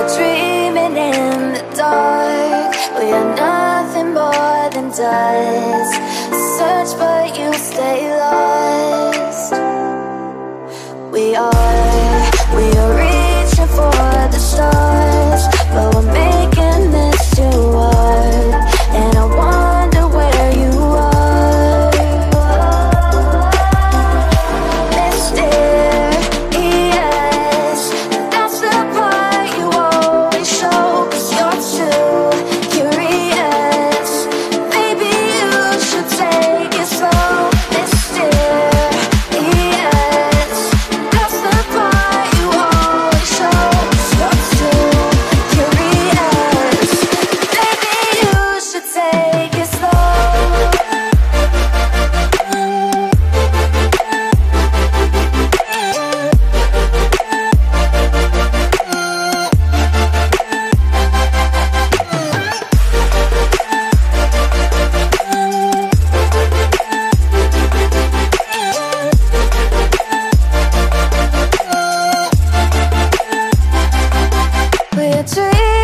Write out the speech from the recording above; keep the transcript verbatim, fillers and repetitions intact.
We're dreaming in the dark. We are nothing more than dust. Search but you stay lost. We are, we are reaching for the stars, but we're making this too hard. And I wonder where you are. Mysterious, that's the part you always show. 'Cause you're too curious. Maybe you should take it slow. Mysterious, that's the part you always show. 'Cause you're too curious. Maybe you should take it slow. We're dreaming